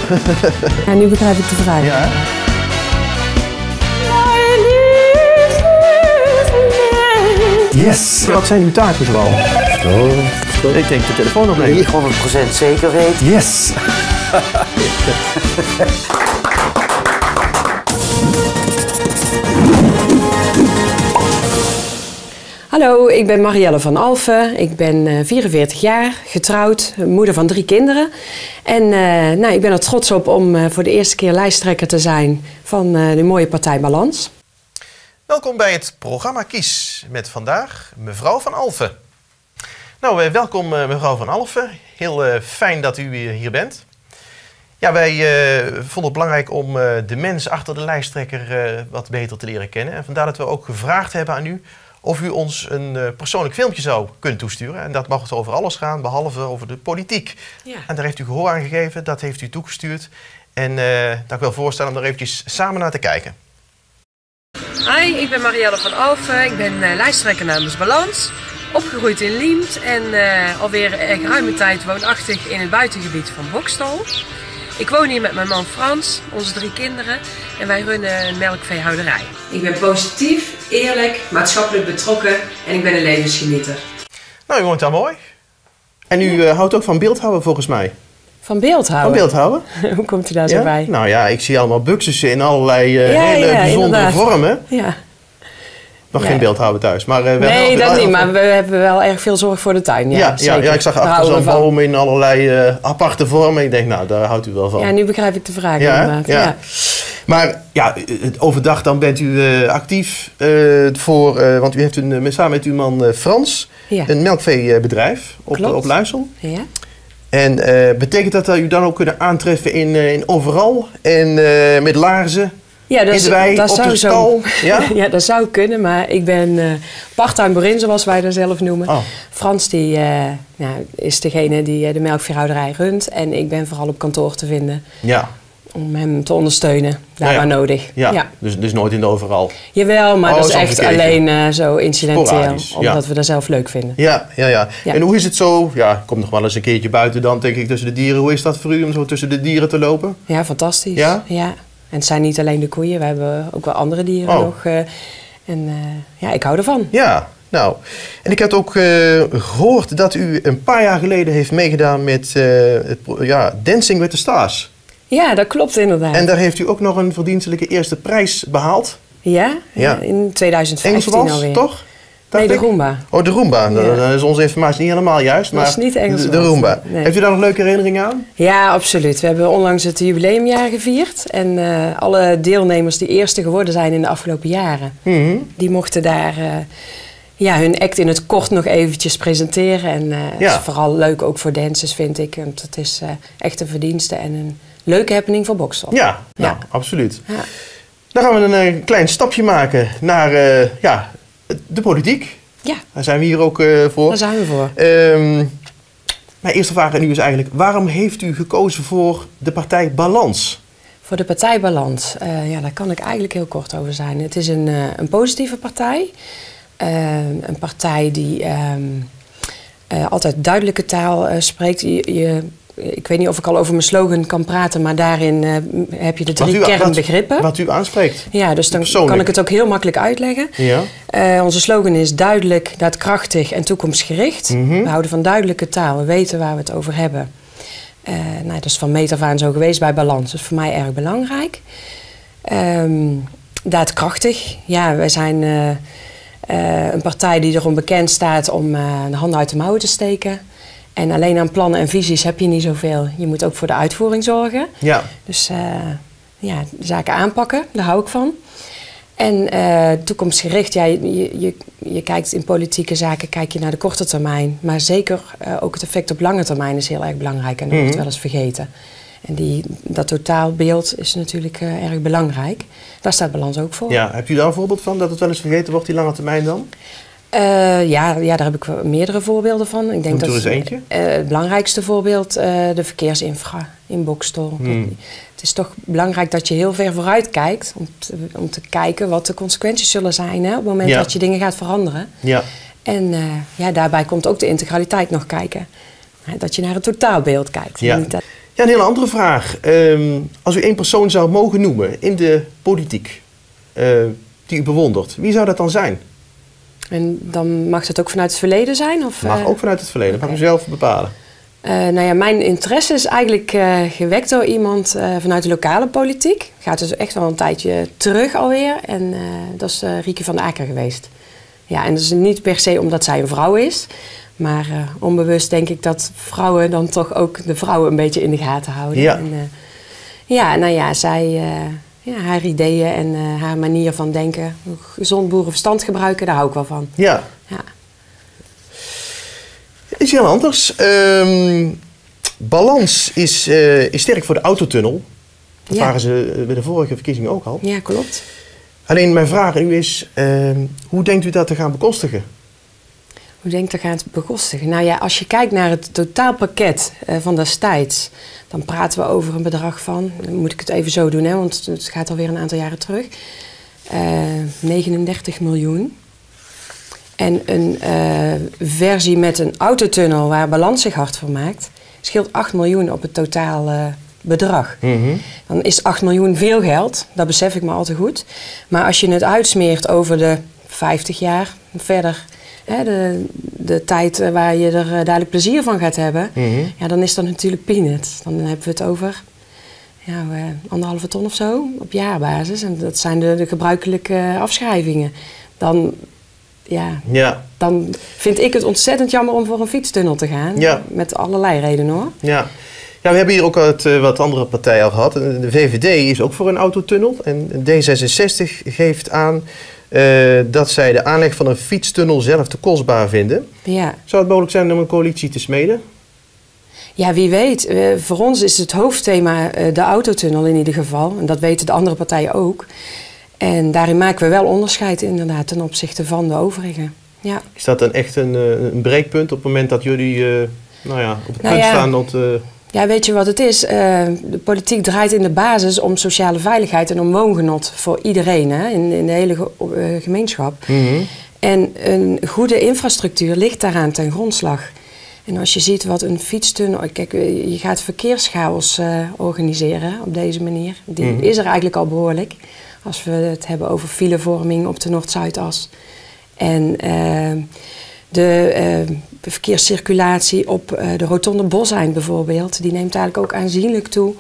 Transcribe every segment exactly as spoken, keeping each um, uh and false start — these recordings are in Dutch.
Ja, nu begrijp ik de vraag. Ja. Yes! Wat zijn uw taken zoal? Oh, ik denk de telefoon opnemen. honderd procent zeker weet. Yes! Hallo, ik ben Marielle van Alphen. Ik ben vierenveertig jaar, getrouwd, moeder van drie kinderen. En uh, nou, ik ben er trots op om uh, voor de eerste keer lijsttrekker te zijn van uh, de mooie partij Balans. Welkom bij het programma Kies met vandaag mevrouw van Alphen. Nou, uh, welkom uh, mevrouw van Alphen. Heel uh, fijn dat u uh, hier bent. Ja, wij uh, vonden het belangrijk om uh, de mens achter de lijsttrekker uh, wat beter te leren kennen. En vandaar dat we ook gevraagd hebben aan u of u ons een uh, persoonlijk filmpje zou kunnen toesturen. En dat mag dus over alles gaan, behalve over de politiek. Ja. En daar heeft u gehoor aan gegeven, dat heeft u toegestuurd. En uh, dat ik wil voorstellen om er eventjes samen naar te kijken. Hi, ik ben Marielle van Alphen. Ik ben uh, lijsttrekker namens Balans. Opgegroeid in Liemt en uh, alweer een geruime tijd woonachtig in het buitengebied van Boxtel. Ik woon hier met mijn man Frans, onze drie kinderen en wij runnen een melkveehouderij. Ik ben positief, eerlijk, maatschappelijk betrokken en ik ben een levensgenieter. Nou, u woont daar mooi. En u uh, houdt ook van beeldhouden volgens mij. Van beeldhouden? Van beeldhouden. Hoe komt u daar ja? zo bij? Nou ja, ik zie allemaal buxussen in allerlei uh, ja, hele ja, bijzondere inderdaad. vormen. Ja. Nog ja. geen beeldhouden thuis. Maar, uh, we nee, hebben dat niet. Maar we hebben wel erg veel zorg voor de tuin. Ja, ja, ja, ja, ik zag achter zo'n boom in allerlei uh, aparte vormen. Ik denk, nou, daar houdt u wel van. Ja, nu begrijp ik de vraag ja, inderdaad. Ja. Ja. Maar ja, overdag dan bent u uh, actief uh, voor, uh, want u heeft een, samen met uw man uh, Frans ja. een melkveebedrijf op, op Luisel. Ja. En uh, betekent dat dat u dan ook kunnen aantreffen in, uh, in overal en uh, met laarzen? Ja, dat, in de wei, dat op zou de stal? Zo, ja? ja, dat zou kunnen, maar ik ben uh, part-time boerin, zoals wij dat zelf noemen. Oh. Frans die, uh, nou, is degene die uh, de melkveehouderij runt en ik ben vooral op kantoor te vinden. Ja. Om hem te ondersteunen, daar ja, ja. waar nodig. Ja, ja. Dus, dus nooit in de overal? Jawel, maar oh, dat is echt alleen uh, zo incidenteel, Sporadisch, omdat ja. we dat zelf leuk vinden. Ja, ja, ja, ja. En hoe is het zo? Ja, ik kom nog wel eens een keertje buiten dan, denk ik, tussen de dieren. Hoe is dat voor u om zo tussen de dieren te lopen? Ja, fantastisch. Ja? Ja. En het zijn niet alleen de koeien, we hebben ook wel andere dieren oh. nog. Uh, en uh, ja, ik hou ervan. Ja, nou. En ik heb ook uh, gehoord dat u een paar jaar geleden heeft meegedaan met uh, het, ja, Dancing with the Stars. Ja, dat klopt inderdaad. En daar heeft u ook nog een verdienstelijke eerste prijs behaald. Ja, ja. in twintig vijftien Engels alweer. toch? Nee, de Roomba. Oh, de Roomba. Ja. Dan is onze informatie niet helemaal juist. Maar dat is niet Engels. De, de Roomba. Nee. Heeft u daar nog leuke herinneringen aan? Ja, absoluut. We hebben onlangs het jubileumjaar gevierd. En uh, alle deelnemers die eerste geworden zijn in de afgelopen jaren, mm-hmm. die mochten daar uh, ja, hun act in het kort nog eventjes presenteren. En uh, ja. het is vooral leuk ook voor dansers, vind ik. Want het is uh, echt een verdienste en een leuke happening voor Boxtel. Ja, nou, ja, absoluut. Ja. Dan gaan we een, een klein stapje maken naar uh, ja, de politiek. Ja. Daar zijn we hier ook uh, voor. Daar zijn we voor. Um, mijn eerste vraag aan u is eigenlijk, waarom heeft u gekozen voor de partij Balans? Voor de partij Balans? Uh, ja, daar kan ik eigenlijk heel kort over zijn. Het is een, uh, een positieve partij. Uh, een partij die um, uh, altijd duidelijke taal uh, spreekt. Je, je, ik weet niet of ik al over mijn slogan kan praten, maar daarin uh, heb je de drie wat u, kernbegrippen. Wat, wat u aanspreekt. Ja, dus dan persoonlijk. Kan ik het ook heel makkelijk uitleggen. Ja. Uh, onze slogan is duidelijk, daadkrachtig en toekomstgericht. Mm-hmm. We houden van duidelijke taal, we weten waar we het over hebben. Uh, nou, dat is van meet af aan zo geweest bij Balans. Dat is voor mij erg belangrijk. Um, daadkrachtig, ja, wij zijn uh, uh, een partij die erom bekend staat om uh, de handen uit de mouwen te steken. En alleen aan plannen en visies heb je niet zoveel. Je moet ook voor de uitvoering zorgen. Ja. Dus uh, ja, de zaken aanpakken, daar hou ik van. En uh, toekomstgericht, ja, je, je, je kijkt in politieke zaken kijk je naar de korte termijn. Maar zeker uh, ook het effect op lange termijn is heel erg belangrijk. En dat wordt wel eens vergeten. En die, dat totaalbeeld is natuurlijk uh, erg belangrijk. Daar staat Balans ook voor. Ja, hebt u daar een voorbeeld van, dat het wel eens vergeten wordt, die lange termijn dan? Uh, ja, ja, daar heb ik meerdere voorbeelden van. Ik denk Doe dat er eens eentje. Uh, het belangrijkste voorbeeld, uh, de verkeersinfra in Boxtel. Hmm. Het is toch belangrijk dat je heel ver vooruit kijkt om te, om te kijken wat de consequenties zullen zijn hè, op het moment ja. dat je dingen gaat veranderen. Ja. En uh, ja, daarbij komt ook de integraliteit nog kijken. Dat je naar het totaalbeeld kijkt. Ja. Niet dat... Ja, een hele andere vraag. Um, als u één persoon zou mogen noemen in de politiek, uh, die u bewondert, wie zou dat dan zijn? En dan mag het ook vanuit het verleden zijn? Of, mag uh, ook vanuit het verleden, okay. Mag u zelf bepalen. Uh, nou ja, mijn interesse is eigenlijk uh, gewekt door iemand uh, vanuit de lokale politiek. Gaat dus echt wel een tijdje terug alweer. En uh, dat is uh, Rieke van der Aker geweest. Ja, en dat is niet per se omdat zij een vrouw is. Maar uh, onbewust denk ik dat vrouwen dan toch ook de vrouwen een beetje in de gaten houden. Ja, en, uh, ja nou ja, zij, uh, ja, haar ideeën en uh, haar manier van denken, gezond boerenverstand gebruiken, daar hou ik wel van. Ja. Ja. Iets heel anders. Um, Balans is, uh, is sterk voor de autotunnel. Dat ja. waren ze bij de vorige verkiezingen ook al. Ja, klopt. Alleen mijn vraag aan u is, uh, hoe denkt u dat te gaan bekostigen? Hoe denkt u te gaan bekostigen? Nou ja, als je kijkt naar het totaalpakket uh, van destijds, dan praten we over een bedrag van, dan moet ik het even zo doen, hè, want het gaat alweer een aantal jaren terug, uh, negenendertig miljoen. En een uh, versie met een autotunnel waar Balans zich hard voor maakt, scheelt acht miljoen op het totaal uh, bedrag. Mm-hmm. Dan is acht miljoen veel geld, dat besef ik me al te goed. Maar als je het uitsmeert over de vijftig jaar verder, hè, de, de tijd waar je er uh, duidelijk plezier van gaat hebben, Mm-hmm. ja, dan is dat natuurlijk peanuts. Dan hebben we het over ja, uh, anderhalve ton of zo op jaarbasis. En dat zijn de, de gebruikelijke uh, afschrijvingen. Dan... Ja, ja, dan vind ik het ontzettend jammer om voor een fietstunnel te gaan. Ja. Met allerlei redenen hoor. Ja. Ja, we hebben hier ook wat, uh, wat andere partijen al gehad. De V V D is ook voor een autotunnel. En D zesenzestig geeft aan uh, dat zij de aanleg van een fietstunnel zelf te kostbaar vinden. Ja. Zou het mogelijk zijn om een coalitie te smeden? Ja, wie weet. Uh, voor ons is het hoofdthema uh, de autotunnel in ieder geval. En dat weten de andere partijen ook. En daarin maken we wel onderscheid inderdaad ten opzichte van de overigen. Ja. Is dat dan echt een, een breekpunt op het moment dat jullie uh, nou ja, op het nou punt ja, staan dat... Uh... Ja, weet je wat het is? Uh, de politiek draait in de basis om sociale veiligheid en om woongenot voor iedereen, hè, in, in de hele ge uh, gemeenschap. Mm-hmm. En een goede infrastructuur ligt daaraan ten grondslag. En als je ziet wat een fietstunnel... Kijk, je gaat verkeerschaos uh, organiseren op deze manier. Die mm-hmm. is er eigenlijk al behoorlijk. Als we het hebben over filevorming op de Noord-Zuidas. En uh, de uh, verkeerscirculatie op uh, de rotonde Boseind bijvoorbeeld, die neemt eigenlijk ook aanzienlijk toe.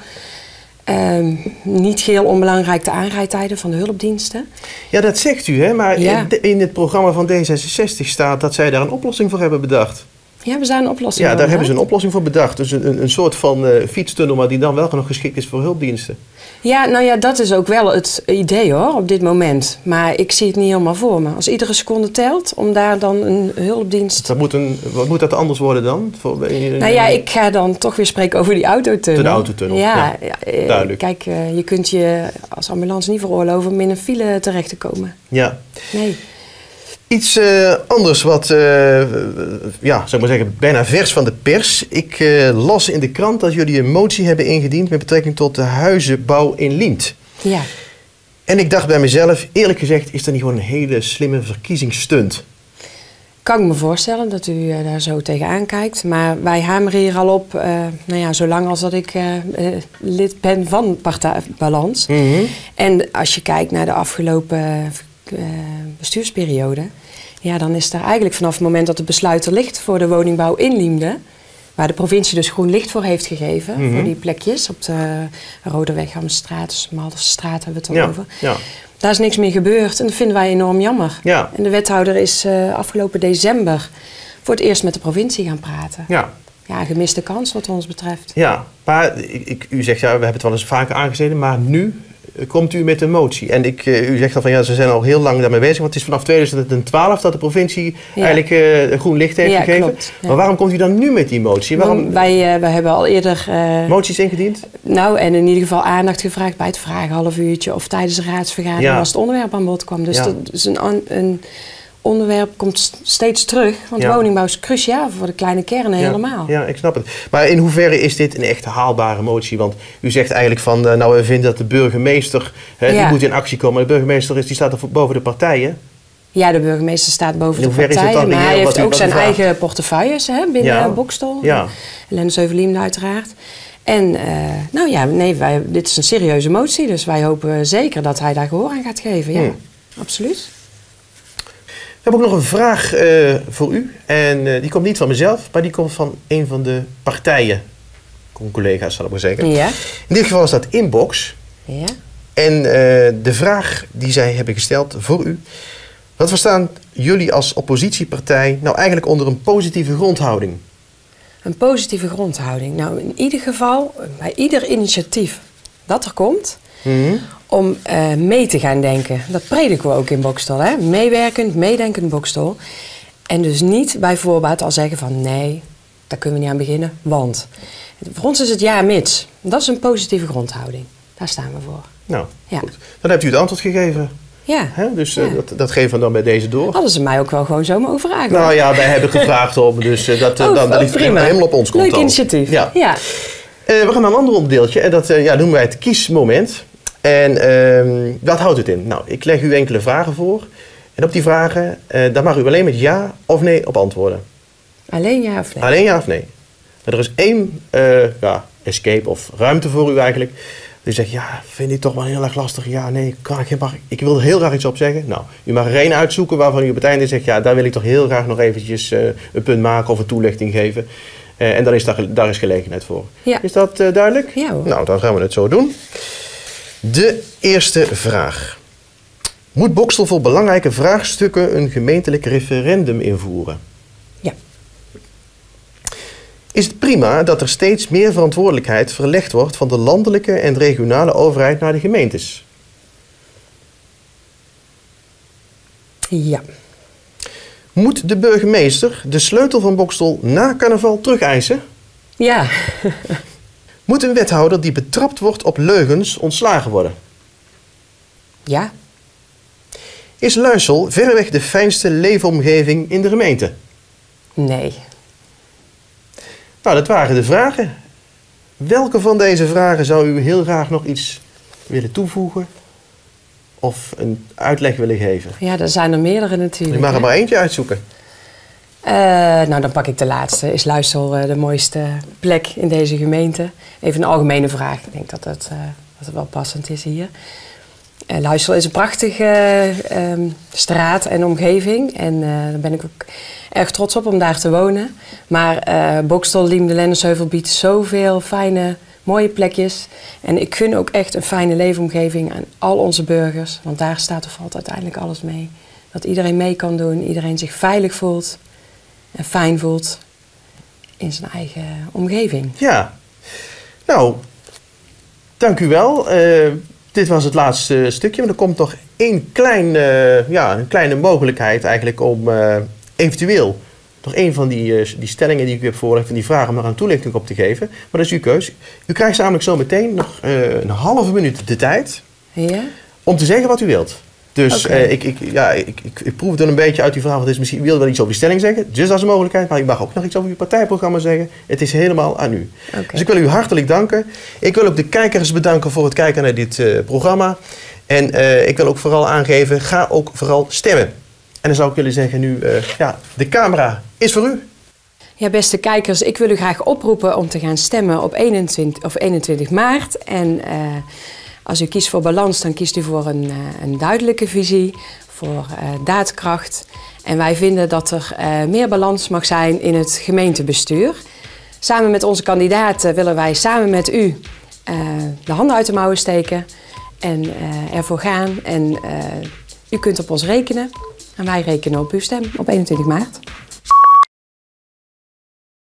Uh, niet geheel onbelangrijk de aanrijdtijden van de hulpdiensten. Ja, dat zegt u, hè? Maar ja. in het programma van D zesenzestig staat dat zij daar een oplossing voor hebben bedacht. Ja, we zijn een oplossing Ja, voor daar hebben bedacht. ze een oplossing voor bedacht. Dus een, een soort van uh, fietstunnel, maar die dan wel nog geschikt is voor hulpdiensten. Ja, nou ja, dat is ook wel het idee hoor, op dit moment. Maar ik zie het niet helemaal voor me. Als iedere seconde telt, om daar dan een hulpdienst... Dat moet een, wat moet dat anders worden dan? Voor, in, nou ja, ik ga dan toch weer spreken over die autotunnel. De autotunnel, ja. ja, ja duidelijk. Kijk, uh, je kunt je als ambulance niet veroorloven om in een file terecht te komen. Ja. Nee. Iets uh, anders wat, uh, ja, zou ik maar zeggen, bijna vers van de pers. Ik uh, las in de krant dat jullie een motie hebben ingediend met betrekking tot de huizenbouw in Liemt. Ja. En ik dacht bij mezelf, eerlijk gezegd, is dat niet gewoon een hele slimme verkiezingsstunt? Kan ik me voorstellen dat u uh, daar zo tegenaan kijkt. Maar wij hameren hier al op, uh, nou ja, zolang als dat ik uh, uh, lid ben van Partij Balans. Mm-hmm. En als je kijkt naar de afgelopen uh, bestuursperiode, ja, dan is er eigenlijk vanaf het moment dat het besluit er ligt voor de woningbouw in Liemde, waar de provincie dus groen licht voor heeft gegeven, mm-hmm. voor die plekjes op de Rodeweg, Hamstraat, dus Malderstraat hebben we het al ja, over. Ja. Daar is niks meer gebeurd en dat vinden wij enorm jammer. Ja. En de wethouder is uh, afgelopen december voor het eerst met de provincie gaan praten. Ja. Ja, gemiste kans wat ons betreft. Ja, maar ik, ik, u zegt, ja, we hebben het wel eens vaker aangezeten, maar nu komt u met een motie. En ik, uh, u zegt al van, ja, ze zijn al heel lang daarmee bezig, want het is vanaf tweeduizend twaalf dat de provincie ja. eigenlijk uh, groen licht heeft ja, gegeven. Klopt, ja. Maar waarom komt u dan nu met die motie? Waarom... Wij, uh, wij hebben al eerder... Uh, moties ingediend? Nou, en in ieder geval aandacht gevraagd bij het vragenhalf uurtje of tijdens de raadsvergadering ja. als het onderwerp aan bod kwam. Dus ja. dat is een, een onderwerp komt steeds terug, want ja. woningbouw is cruciaal voor de kleine kernen ja. helemaal. Ja, ik snap het. Maar in hoeverre is dit een echt haalbare motie? Want u zegt eigenlijk van, uh, nou we vinden dat de burgemeester, hè, ja. die moet in actie komen. De burgemeester is, die staat er boven de partijen. Ja, de burgemeester staat boven de partijen, maar hij heeft ook zijn eigen portefeuilles hè, binnen ja. Boxtel. Ja. Lens Heuvelien uiteraard. En uh, nou ja, nee, wij, dit is een serieuze motie, dus wij hopen zeker dat hij daar gehoor aan gaat geven. Ja, hmm. absoluut. We hebben ook nog een vraag uh, voor u. En uh, die komt niet van mezelf, maar die komt van een van de partijen. Collega's, zal ik maar zeggen. Ja. In dit geval is dat Inbox. Ja. En uh, de vraag die zij hebben gesteld voor u. Wat verstaan jullie als oppositiepartij nou eigenlijk onder een positieve grondhouding? Een positieve grondhouding. Nou, in ieder geval, bij ieder initiatief dat er komt, mm-hmm. om uh, mee te gaan denken. Dat prediken we ook in Boxtel, hè? Meewerkend, meedenkend Boxtel. En dus niet bij voorbaat al zeggen van nee, daar kunnen we niet aan beginnen, want. Voor ons is het ja, mits. Dat is een positieve grondhouding. Daar staan we voor. Nou, ja. Goed. Dan hebt u het antwoord gegeven. Ja. Hè? Dus ja. uh, dat, dat geven we dan bij deze door. Hadden ze mij ook wel gewoon zo mogen vragen. Nou ja, wij hebben gevraagd om, dus uh, dat, uh, oh, dan, dat oh, ligt helemaal op ons konto. Leuk initiatief. Ja. ja. Uh, we gaan naar een ander onderdeeltje en dat uh, ja, noemen wij het kiesmoment. En uh, wat houdt het in? Nou, ik leg u enkele vragen voor. En op die vragen, uh, daar mag u alleen met ja of nee op antwoorden. Alleen ja of nee? Alleen ja of nee. Maar er is één uh, ja, escape of ruimte voor u eigenlijk. U zegt, ja, vind ik toch wel heel erg lastig. Ja, nee, kan ik, mag, ik wil er heel graag iets op zeggen. Nou, u mag er één uitzoeken waarvan u op het einde zegt, ja, daar wil ik toch heel graag nog eventjes uh, een punt maken of een toelichting geven. Uh, en dan is daar, daar is gelegenheid voor. Ja. Is dat uh, duidelijk? Ja hoor. Nou, dan gaan we het zo doen. De eerste vraag. Moet Boxtel voor belangrijke vraagstukken een gemeentelijk referendum invoeren? Ja. Is het prima dat er steeds meer verantwoordelijkheid verlegd wordt van de landelijke en regionale overheid naar de gemeentes? Ja. Moet de burgemeester de sleutel van Boxtel na carnaval terugeisen? Ja. Moet een wethouder die betrapt wordt op leugens ontslagen worden? Ja. Is Luisel verreweg de fijnste leefomgeving in de gemeente? Nee. Nou, dat waren de vragen. Welke van deze vragen zou u heel graag nog iets willen toevoegen? Of een uitleg willen geven? Ja, er zijn er meerdere natuurlijk. U mag er hè? maar eentje uitzoeken. Uh, nou, dan pak ik de laatste. Is Luisel uh, de mooiste plek in deze gemeente? Even een algemene vraag. Ik denk dat het, uh, dat het wel passend is hier. Uh, Luisel is een prachtige uh, um, straat en omgeving. En uh, daar ben ik ook erg trots op om daar te wonen. Maar uh, Boxtel, Liem, de Lennersheuvel biedt zoveel fijne, mooie plekjes. En ik gun ook echt een fijne leefomgeving aan al onze burgers. Want daar staat of valt uiteindelijk alles mee. Dat iedereen mee kan doen, iedereen zich veilig voelt en fijn voelt in zijn eigen omgeving. Ja, nou, dank u wel. Uh, dit was het laatste stukje, maar er komt toch één klein, uh, ja, een kleine mogelijkheid eigenlijk om uh, eventueel nog één van die, uh, die stellingen die ik u heb voorgelegd, van die vragen om daar een toelichting op te geven. Maar dat is uw keus. U krijgt namelijk zo meteen nog uh, een halve minuut de tijd ja? om te zeggen wat u wilt. Dus okay. uh, ik, ik, ja, ik, ik, ik proef het dan een beetje uit uw verhaal. Want het is misschien, u wilde wel iets over die stelling zeggen. Dus dat is een mogelijkheid. Maar u mag ook nog iets over uw partijprogramma zeggen. Het is helemaal aan u. Okay. Dus ik wil u hartelijk danken. Ik wil ook de kijkers bedanken voor het kijken naar dit uh, programma. En uh, ik wil ook vooral aangeven, ga ook vooral stemmen. En dan zou ik willen zeggen nu, uh, ja, de camera is voor u. Ja, beste kijkers, ik wil u graag oproepen om te gaan stemmen op eenentwintig, of eenentwintig maart. En uh, als u kiest voor balans, dan kiest u voor een, uh, een duidelijke visie, voor uh, daadkracht. En wij vinden dat er uh, meer balans mag zijn in het gemeentebestuur. Samen met onze kandidaten willen wij samen met u uh, de handen uit de mouwen steken en uh, ervoor gaan. En uh, u kunt op ons rekenen en wij rekenen op uw stem op eenentwintig maart.